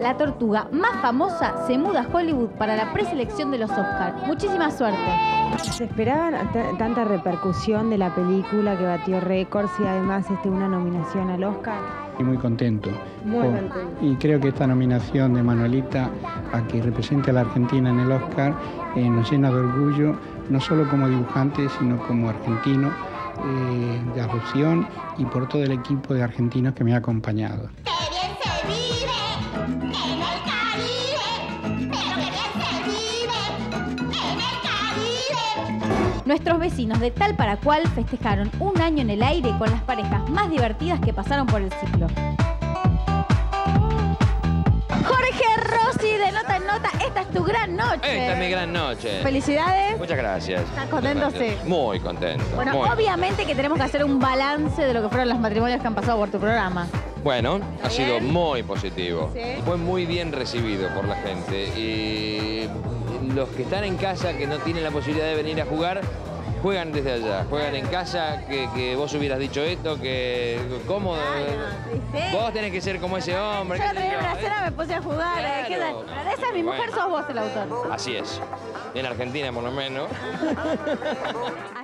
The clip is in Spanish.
la tortuga más famosa se muda a Hollywood para la preselección de los Oscars. Muchísima suerte. ¿Se esperaban tanta repercusión de la película que batió récords y además una nominación al Oscar? Y muy contento. Muy contento. Y creo que esta nominación de Manuelita a que represente a la Argentina en el Oscar nos llena de orgullo, no solo como dibujante, sino como argentino, de adopción y por todo el equipo de argentinos que me ha acompañado. Nuestros vecinos de Tal para Cual festejaron un año en el aire con las parejas más divertidas que pasaron por el ciclo. Jorge Rossi, de Nota en Nota, esta es tu gran noche. Esta es mi gran noche. Felicidades. Muchas gracias. ¿Estás contento? Sí. Muy contento. Bueno, muy. Obviamente que tenemos que hacer un balance de lo que fueron los matrimonios que han pasado por tu programa. Bueno, ha sido muy positivo. Sí. Fue muy bien recibido por la gente. Y los que están en casa, que no tienen la posibilidad de venir a jugar, juegan desde allá. Juegan en casa, que vos hubieras dicho esto, que cómo... Vos tenés que ser como ese hombre. Yo traía una cena, me puse a jugar. Claro. Pero esa es mi mujer, sos vos el autor. Así es. En Argentina, por lo menos.